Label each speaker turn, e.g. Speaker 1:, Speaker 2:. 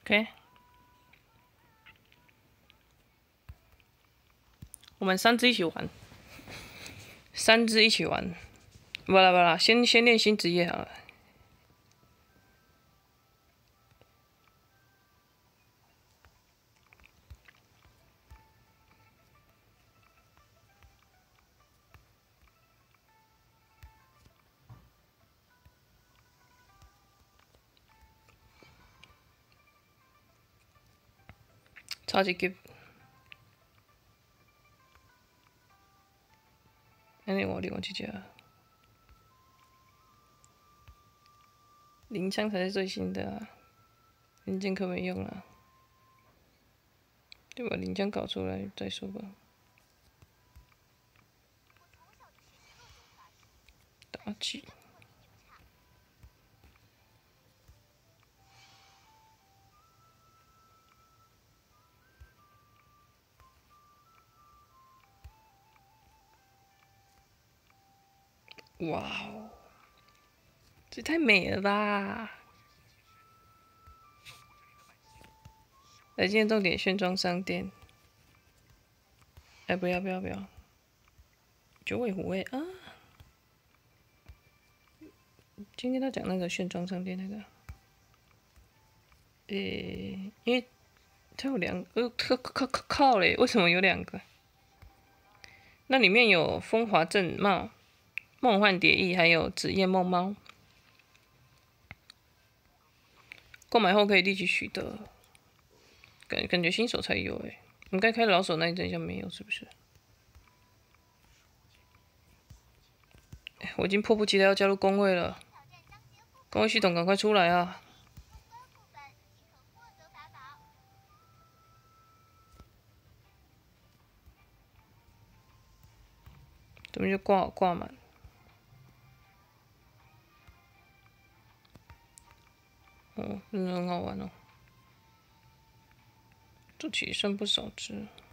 Speaker 1: OK， 我们3只一起玩，3只一起玩。不啦，先练新职业好了。超级 give。我另外去加。灵枪才是最新的啊，零件可没用啊。就把灵枪搞出来再说吧。打起。哇哦，这太美了吧！来，今天重点炫装商店。不要！九尾狐啊！今天他讲那个炫装商店那个，因为它有2个，靠嘞！为什么有2个？那里面有风华正茂、梦幻蝶翼，还有紫夜梦猫。购买后可以立即取得。感觉新手才有我们该开老手那一阵像没有，是不是？我已经迫不及待要加入工会了，工会系统赶快出来啊！怎么就挂满？真的很好玩哦，这起剩不少只。